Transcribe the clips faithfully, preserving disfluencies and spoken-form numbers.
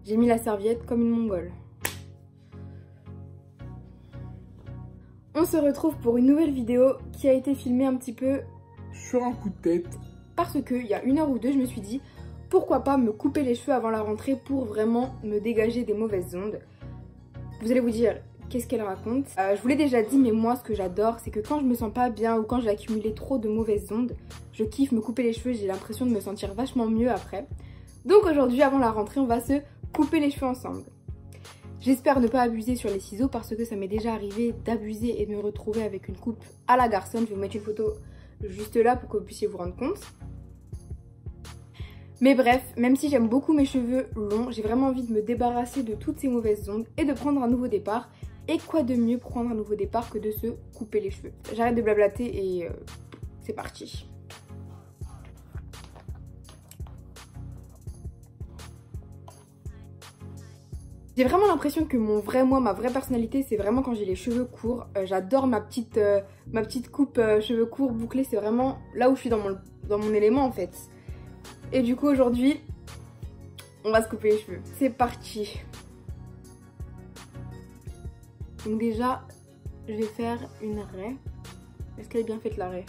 J'ai mis la serviette comme une mongole. On se retrouve pour une nouvelle vidéo qui a été filmée un petit peu sur un coup de tête. Parce que il y a une heure ou deux, je me suis dit pourquoi pas me couper les cheveux avant la rentrée pour vraiment me dégager des mauvaises ondes. Vous allez vous dire, qu'est-ce qu'elle raconte? euh, Je vous l'ai déjà dit, mais moi ce que j'adore, c'est que quand je me sens pas bien ou quand j'ai accumulé trop de mauvaises ondes, je kiffe me couper les cheveux, j'ai l'impression de me sentir vachement mieux après. Donc aujourd'hui, avant la rentrée, on va se couper les cheveux ensemble. J'espère ne pas abuser sur les ciseaux parce que ça m'est déjà arrivé d'abuser et de me retrouver avec une coupe à la garçonne. Je vais vous mettre une photo juste là pour que vous puissiez vous rendre compte. Mais bref, même si j'aime beaucoup mes cheveux longs, j'ai vraiment envie de me débarrasser de toutes ces mauvaises ondes et de prendre un nouveau départ. Et quoi de mieux pour prendre un nouveau départ que de se couper les cheveux? J'arrête de blablater et euh, c'est parti. J'ai vraiment l'impression que mon vrai moi, ma vraie personnalité, c'est vraiment quand j'ai les cheveux courts. Euh, J'adore ma petite, euh, ma petite coupe euh, cheveux courts bouclés, c'est vraiment là où je suis dans mon, dans mon élément en fait. Et du coup aujourd'hui, on va se couper les cheveux. C'est parti. Donc déjà, je vais faire une raie. Est-ce qu'elle est bien faite la raie?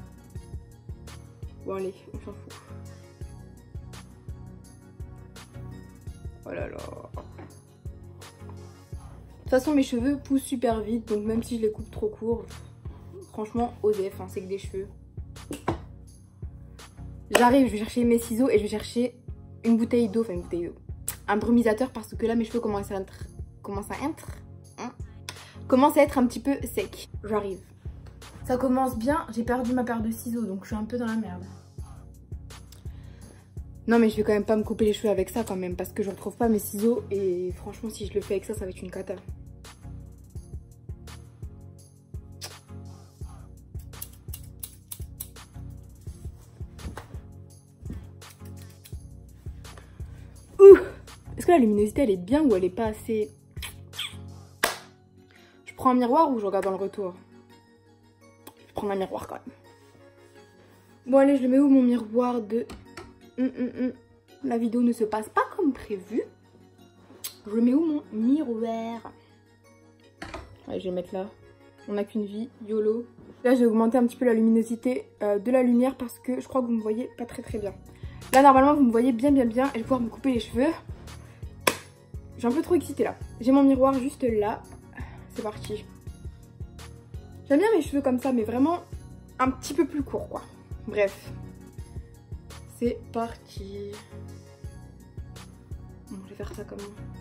Bon allez, on s'en fout. Oh là là. De toute façon, mes cheveux poussent super vite, donc même si je les coupe trop court, franchement, osef, hein, c'est que des cheveux. J'arrive, je vais chercher mes ciseaux et je vais chercher une bouteille d'eau, enfin une bouteille d'eau, un brumisateur parce que là, mes cheveux commencent à être, commencent à être, hein, commencent à être un petit peu secs. J'arrive. Ça commence bien, j'ai perdu ma paire de ciseaux, donc je suis un peu dans la merde. Non mais je vais quand même pas me couper les cheveux avec ça quand même parce que je retrouve pas mes ciseaux et franchement si je le fais avec ça, ça va être une cata. Ouh! Est-ce que la luminosité elle est bien ou elle est pas assez... Je prends un miroir ou je regarde dans le retour? Je vais prendre un miroir quand même. Bon allez, je le mets où mon miroir de... Hum, hum, hum. La vidéo ne se passe pas comme prévu. Je mets où mon miroir? Allez, je vais le mettre là. On n'a qu'une vie, YOLO. Là, j'ai augmenté un petit peu la luminosité euh, de la lumière parce que je crois que vous me voyez pas très très bien. Là, normalement, vous me voyez bien bien bien et je vais pouvoir me couper les cheveux. Je suis un peu trop excitée là. J'ai mon miroir juste là. C'est parti. J'aime bien mes cheveux comme ça, mais vraiment un petit peu plus court, quoi. Bref. C'est parti. Bon, je vais faire ça comment?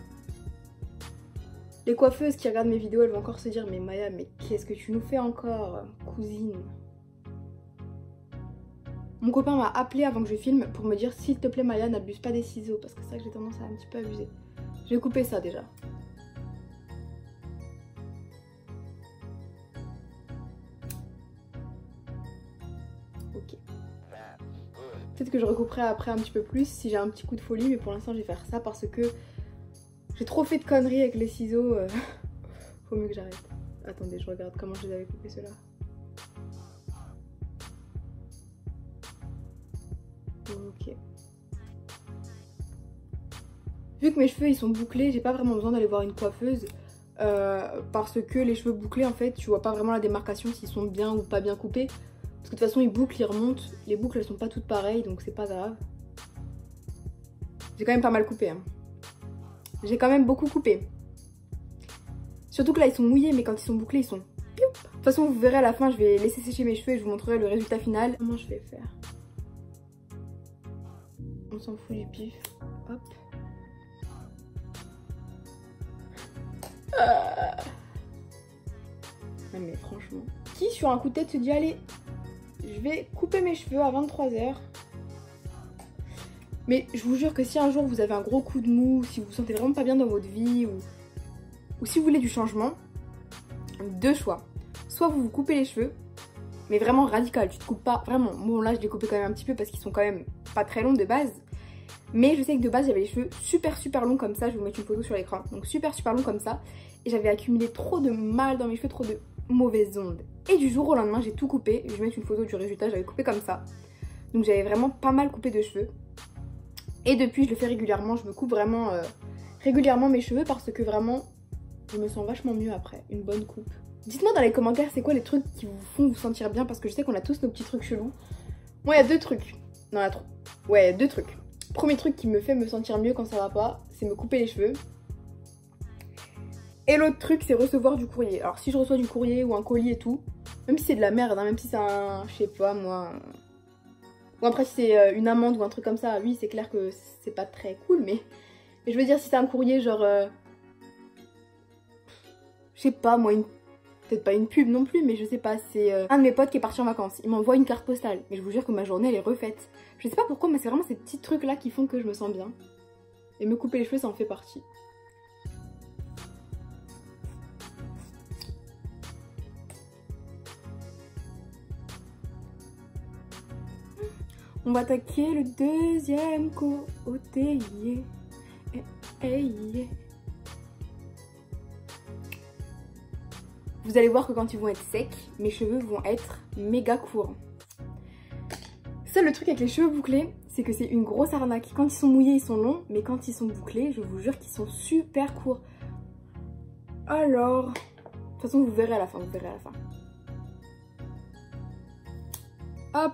Les coiffeuses qui regardent mes vidéos, elles vont encore se dire mais Maya, mais qu'est-ce que tu nous fais encore, cousine? Mon copain m'a appelé avant que je filme pour me dire s'il te plaît Maya, n'abuse pas des ciseaux parce que c'est ça que j'ai tendance à un petit peu abuser. Je vais couper ça déjà. Ok. Peut-être que je recouperai après un petit peu plus si j'ai un petit coup de folie, mais pour l'instant je vais faire ça parce que j'ai trop fait de conneries avec les ciseaux. Euh... Faut mieux que j'arrête. Attendez, je regarde comment je les avais coupés ceux-là. Ok. Vu que mes cheveux ils sont bouclés, j'ai pas vraiment besoin d'aller voir une coiffeuse euh, parce que les cheveux bouclés en fait, tu vois pas vraiment la démarcation s'ils sont bien ou pas bien coupés. Parce que de toute façon ils bouclent, ils remontent. Les boucles elles sont pas toutes pareilles donc c'est pas grave. J'ai quand même pas mal coupé. Hein. J'ai quand même beaucoup coupé. Surtout que là ils sont mouillés mais quand ils sont bouclés ils sont... De toute façon vous verrez à la fin, je vais laisser sécher mes cheveux et je vous montrerai le résultat final. Comment je vais faire? On s'en fout du pif. Hop. Ah. Mais franchement... Qui sur un coup de tête se dit allez, je vais couper mes cheveux à vingt-trois heures. Mais je vous jure que si un jour vous avez un gros coup de mou, si vous vous sentez vraiment pas bien dans votre vie, ou, ou si vous voulez du changement, deux choix. Soit vous vous coupez les cheveux, mais vraiment radical, tu te coupes pas, vraiment. Bon là je les coupé quand même un petit peu parce qu'ils sont quand même pas très longs de base. Mais je sais que de base j'avais les cheveux super super longs comme ça, je vais vous mettre une photo sur l'écran. Donc super super longs comme ça. Et j'avais accumulé trop de mal dans mes cheveux, trop de mauvaises ondes. Et du jour au lendemain j'ai tout coupé, je vais mettre une photo du résultat, j'avais coupé comme ça. Donc j'avais vraiment pas mal coupé de cheveux. Et depuis je le fais régulièrement, je me coupe vraiment euh, régulièrement mes cheveux parce que vraiment je me sens vachement mieux après une bonne coupe. Dites-moi dans les commentaires c'est quoi les trucs qui vous font vous sentir bien parce que je sais qu'on a tous nos petits trucs chelous. Moi il y a deux trucs. Non il y a trois. Ouais deux trucs. Premier truc qui me fait me sentir mieux quand ça va pas, c'est me couper les cheveux. Et l'autre truc c'est recevoir du courrier. Alors si je reçois du courrier ou un colis et tout, même si c'est de la merde, hein, même si c'est un, je sais pas moi... Ou après si c'est une amende ou un truc comme ça, oui c'est clair que c'est pas très cool, mais... mais je veux dire si c'est un courrier genre... Euh... Je sais pas moi, une... peut-être pas une pub non plus, mais je sais pas, c'est euh... un de mes potes qui est parti en vacances. Il m'envoie une carte postale, mais je vous jure que ma journée elle est refaite. Je sais pas pourquoi, mais c'est vraiment ces petits trucs là qui font que je me sens bien. Et me couper les cheveux ça en fait partie. On va attaquer le deuxième côté. Yeah. Hey, yeah. Vous allez voir que quand ils vont être secs, mes cheveux vont être méga courts. Ça, le truc avec les cheveux bouclés, c'est que c'est une grosse arnaque. Quand ils sont mouillés, ils sont longs, mais quand ils sont bouclés, je vous jure qu'ils sont super courts. Alors, de toute façon, vous verrez à la fin, vous verrez à la fin. Hop.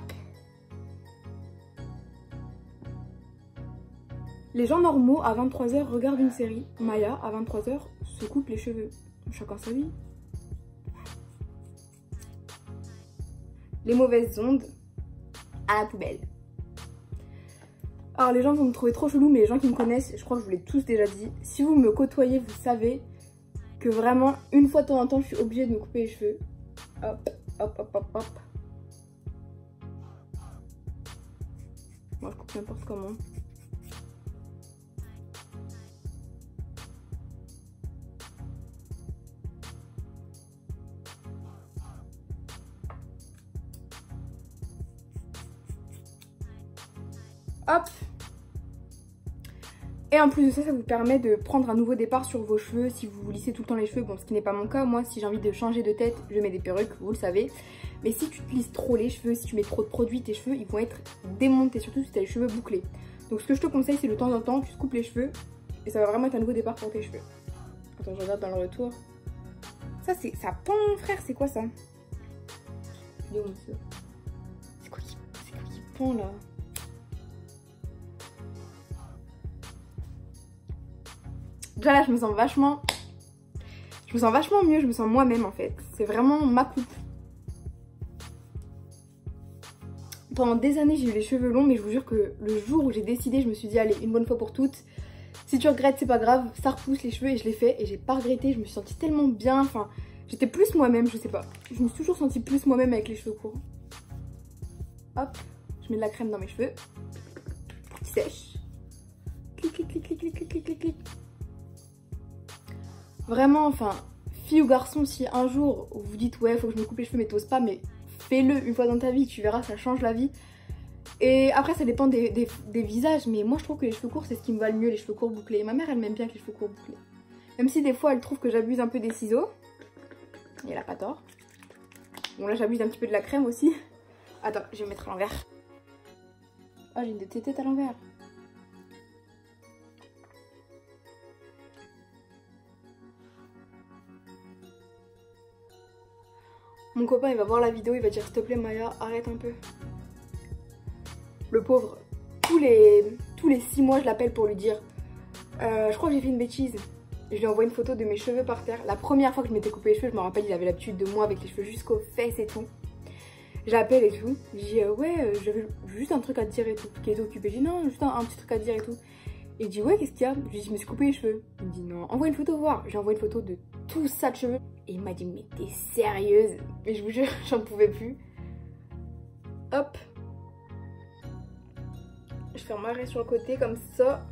Les gens normaux à vingt-trois heures regardent une série. Maya à vingt-trois heures se coupe les cheveux. Chacun sa vie. Les mauvaises ondes à la poubelle. Alors les gens vont me trouver trop chelou, mais les gens qui me connaissent, je crois que je vous l'ai tous déjà dit. Si vous me côtoyez, vous savez que vraiment une fois de temps en temps, je suis obligée de me couper les cheveux. Hop, hop, hop, hop, hop. Moi je coupe n'importe comment. Hop. Et en plus de ça, ça vous permet de prendre un nouveau départ sur vos cheveux si vous vous lissez tout le temps les cheveux. Bon, ce qui n'est pas mon cas. Moi, si j'ai envie de changer de tête, je mets des perruques, vous le savez. Mais si tu te lisses trop les cheveux, si tu mets trop de produits, tes cheveux, ils vont être démontés, surtout si tu as les cheveux bouclés. Donc ce que je te conseille, c'est de temps en temps, tu te coupes les cheveux et ça va vraiment être un nouveau départ pour tes cheveux. Attends, je regarde dans le retour. Ça, c'est ça pend, frère, c'est quoi ça? C'est quoi qui, c'est quoi qui pend là? Déjà là je me sens vachement Je me sens vachement mieux, je me sens moi-même en fait. C'est vraiment ma coupe. Pendant des années j'ai eu les cheveux longs, mais je vous jure que le jour où j'ai décidé, je me suis dit allez, une bonne fois pour toutes, si tu regrettes c'est pas grave, ça repousse les cheveux, et je l'ai fait et j'ai pas regretté. Je me suis sentie tellement bien, enfin j'étais plus moi-même, je sais pas. Je me suis toujours sentie plus moi-même avec les cheveux courts. Hop, je mets de la crème dans mes cheveux pour qu'ils sèchent. Clic clic clic clic clic clic clic clic clic. Vraiment, enfin, fille ou garçon, si un jour vous dites ouais faut que je me coupe les cheveux mais t'oses pas, mais fais-le une fois dans ta vie, tu verras, ça change la vie. Et après ça dépend des, des, des visages, mais moi je trouve que les cheveux courts c'est ce qui me va le mieux, les cheveux courts bouclés. Ma mère elle m'aime bien avec les cheveux courts bouclés. Même si des fois elle trouve que j'abuse un peu des ciseaux, et elle a pas tort. Bon là j'abuse un petit peu de la crème aussi. Attends, je vais me mettre à l'envers. Oh j'ai une de tes têtes à l'envers. Mon copain il va voir la vidéo, il va dire s'il te plaît Maya, arrête un peu. Le pauvre, tous les tous les six mois je l'appelle pour lui dire euh, je crois que j'ai fait une bêtise. Je lui envoie une photo de mes cheveux par terre. La première fois que je m'étais coupé les cheveux, je me rappelle, il avait l'habitude de moi avec les cheveux jusqu'aux fesses et tout. J'appelle et tout, je dis euh, ouais euh, j'avais juste un truc à te dire et tout. Qui était occupé, je dis non, juste un, un petit truc à te dire et tout. Et il dit ouais qu'est-ce qu'il y a? Je lui dis je me suis coupé les cheveux. Il me dit non, envoie une photo voir. J'ai envoyé une photo de tout ça de cheveux. Et il m'a dit mais t'es sérieuse? Mais je vous jure j'en pouvais plus. Hop. Je fais un marais sur le côté comme ça.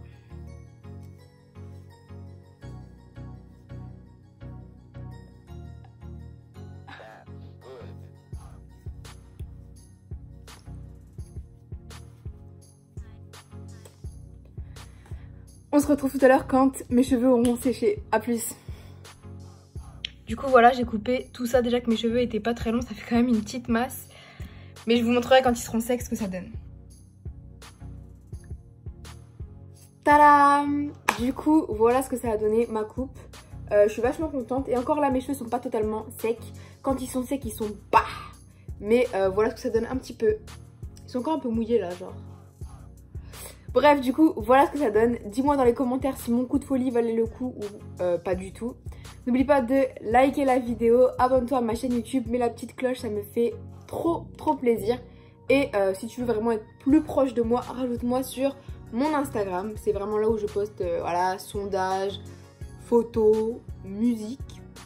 On se retrouve tout à l'heure quand mes cheveux auront séché. A plus. Du coup voilà, j'ai coupé tout ça déjà que mes cheveux étaient pas très longs, ça fait quand même une petite masse. Mais je vous montrerai quand ils seront secs ce que ça donne. Tadam! Du coup, voilà ce que ça a donné, ma coupe. Euh, je suis vachement contente. Et encore là, mes cheveux sont pas totalement secs. Quand ils sont secs, ils sont bas. Mais euh, voilà ce que ça donne un petit peu. Ils sont encore un peu mouillés là, genre. Bref, du coup, voilà ce que ça donne. Dis-moi dans les commentaires si mon coup de folie valait le coup ou euh, pas du tout. N'oublie pas de liker la vidéo, abonne-toi à ma chaîne YouTube, mets la petite cloche, ça me fait trop trop plaisir. Et euh, si tu veux vraiment être plus proche de moi, rajoute-moi sur mon Instagram. C'est vraiment là où je poste, euh, voilà, sondages, photos, musique.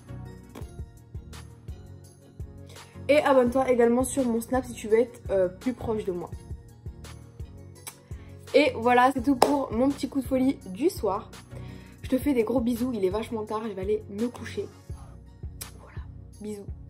Et abonne-toi également sur mon Snap si tu veux être euh, plus proche de moi. Et voilà, c'est tout pour mon petit coup de folie du soir. Je te fais des gros bisous, il est vachement tard, je vais aller me coucher. Voilà, bisous.